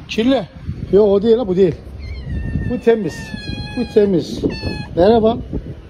Kirli. Yok o değil, bu değil. Bu temiz. Bu temiz. Merhaba.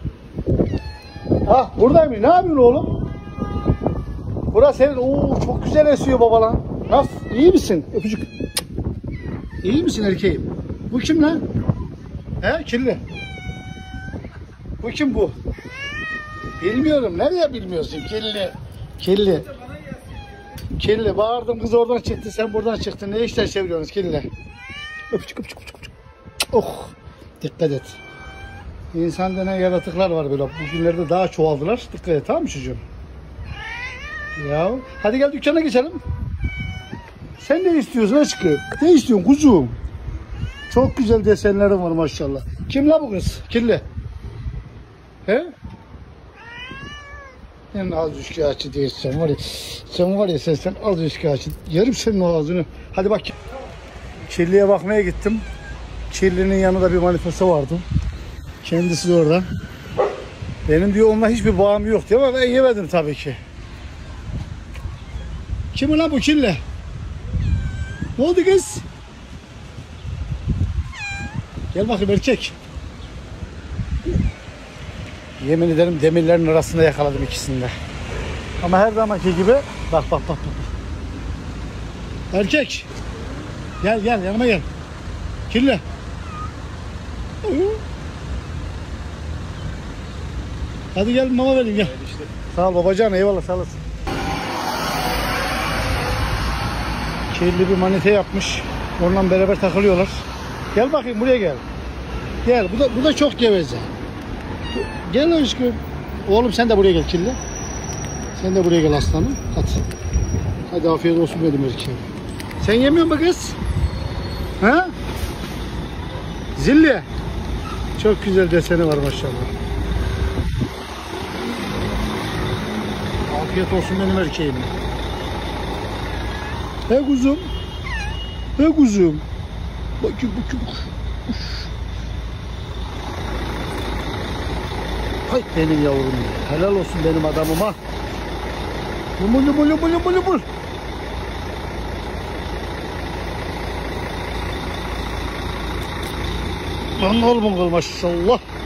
Ah buradayım. Ne yapıyorsun oğlum? Burası senin. Oo çok güzel esiyor baba lan. Nasıl? İyi misin? Öpücük. İyi misin erkeğim? Bu kim lan? He kirli. Bu kim bu? Bilmiyorum. Nereye bilmiyorsun? Kirli. Kirli. Kirli. Bağırdım kız oradan çıktı. Sen buradan çıktın. Ne işler çeviriyorsunuz kirli? Öpücük öpücük öpücük. Oh. Dikkat et. İnsan denen yaratıklar var böyle. Bugünlerde daha çoğaldılar. Dikkat et tamam mı çocuğum? Ya. Hadi gel dükkana geçelim. Sen ne istiyorsun aşkım? Ne istiyorsun kuzum? Çok güzel desenlerim var maşallah. Kim la bu kız? Kirli. He? Sen az üçkağıtçı değilsin sen var ya. Sen var ya sen az üçkağıtçı. Yarım senin ağzını. Hadi bak. Kirliye bakmaya gittim. Kirlinin yanında bir manifesto vardı. Kendisi de orada. Benim diyor onunla hiçbir bağım yok diyor ama ben yemedim tabii ki. Kim lan bu kirli? Ne oldu kız? Gel bakayım erkek. Yemin ederim demirlerin arasında yakaladım ikisini de. Ama her zamanki gibi bak. Erkek. Gel yanıma gel. Kirli. Hadi gel mama vereyim gel. Sağ ol babacan eyvallah sağ olasın. Kirli bir manite yapmış. Onunla beraber takılıyorlar. Gel bakayım buraya gel. Gel bu da çok geveze. Gel aşkım. Oğlum sen de buraya gel kirli. Sen de buraya gel aslanım. Hadi afiyet olsun benim erkeğim. Sen yemiyor musun kız? Ha? Zilli. Çok güzel deseni var maşallah. Afiyet olsun benim erkeğim. He kuzum. He kuzum. Bakayım. Hay benim yavrum. Helal olsun benim adamıma. Lumul. Lan oğlum maşallah.